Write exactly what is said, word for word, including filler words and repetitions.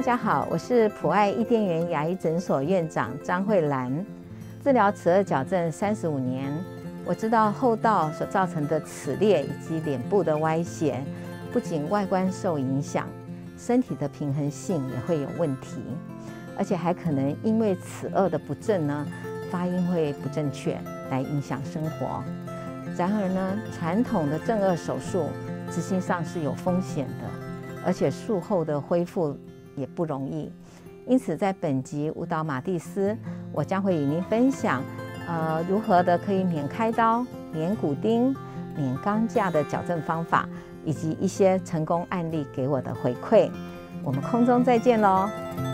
家好，我是普爱伊甸园牙医诊所院长张慧兰。治疗齿颚矫正三十五年，我知道后道所造成的齿裂以及脸部的歪斜，不仅外观受影响，身体的平衡性也会有问题，而且还可能因为齿颚的不正呢，发音会不正确，来影响生活。然而呢，传统的正颚手术执行上是有风险的，而且术后的恢复也不容易。因此，在本集舞蹈马蒂斯，我将会与您分享，呃，如何的可以免开刀、免骨钉、免钢架的矫正方法，以及一些成功案例给我的回馈。我们空中再见喽！